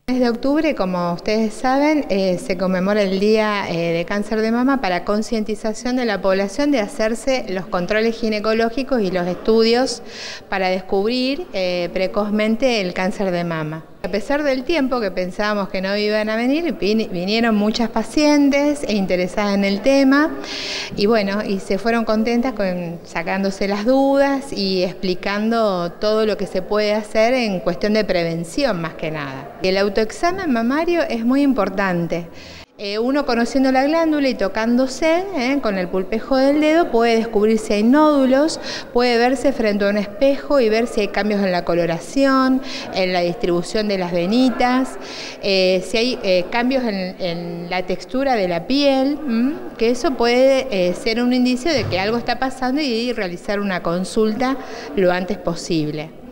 El mes de octubre, como ustedes saben, se conmemora el Día de Cáncer de Mama para concientización de la población de hacerse los controles ginecológicos y los estudios para descubrir precozmente el cáncer de mama. A pesar del tiempo que pensábamos que no iban a venir, vinieron muchas pacientes interesadas en el tema y bueno, y se fueron contentas sacándose las dudas y explicando todo lo que se puede hacer en cuestión de prevención más que nada. El autoexamen mamario es muy importante. Uno conociendo la glándula y tocándose con el pulpejo del dedo puede descubrir si hay nódulos, puede verse frente a un espejo y ver si hay cambios en la coloración, en la distribución de las venitas, si hay cambios en la textura de la piel, que eso puede ser un indicio de que algo está pasando y realizar una consulta lo antes posible.